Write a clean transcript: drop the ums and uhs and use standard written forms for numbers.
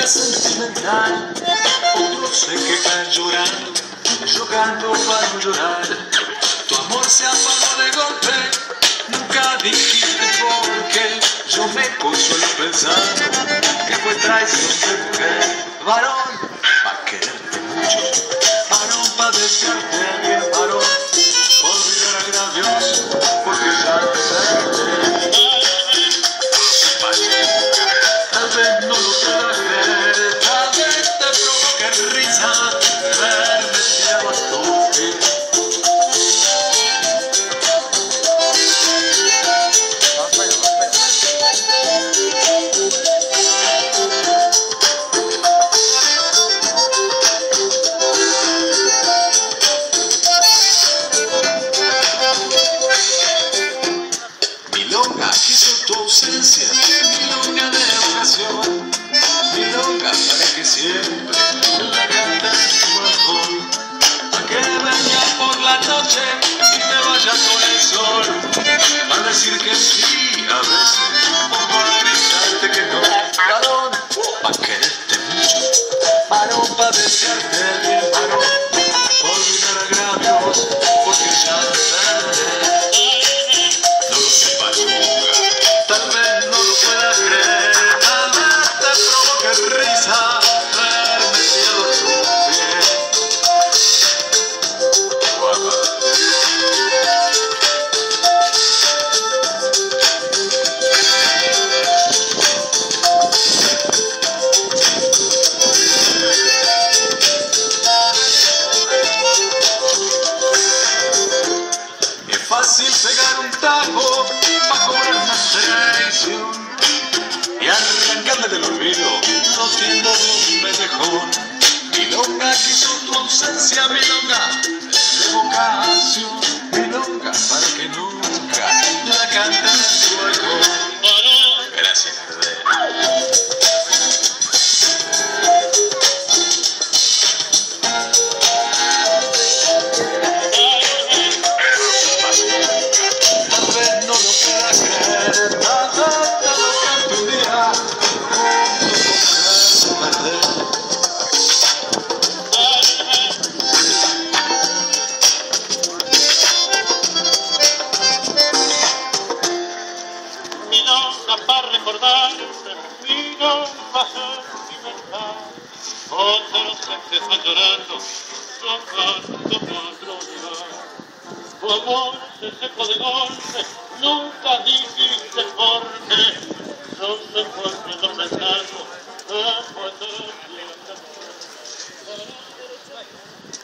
sentimental. Otros se quejan llorando, yo canto para no llorar. Tu amor se apagó de golpe, nunca dijiste por qué. Yo me consuelo pensando que fue traición de mujer. Varón, pa' quererte mucho, varón, pa' desearte bien, varón, por olvidar agravios, porque ya te perdí. Tal vez no lo puedas creer, tal vez te provoque risa verme tirado a tus pies. Milonga quiso tu ausencia, milonga de ocasión, milonga para que siempre la cantes tu balcón, pa' que vengas por la noche y te vayas con el sol, a decir que sí a veces, o para gritarte que no. Varón, pa' quererte mucho, varón, pa' desearte bien, varón, pa' olvidar agravios, porque ya te perdí. No lo sepas nunca, tal vez no lo puedas creer, tal vez te provoque risa verme tirado a tus pies. Guapa. Es fácil pegar un tajo pa' cobrar una traición y arrancarme del olvido no siendo un pendejón. Milonga quiso tu ausencia, milonga de vocación, milonga para que nunca la canten en tu balcón. Gracias, bebé. Tal vez no lo puedas creer, tal vez te lo canto un día junto con Gardel. Milonga para recordarte, milonga sentimental. Otros se están llorando, yo canto para olvidar. Tu amor se secó de golpe, nunca dijiste por qué. Yo me encuentro pensando, cuando te entiendas.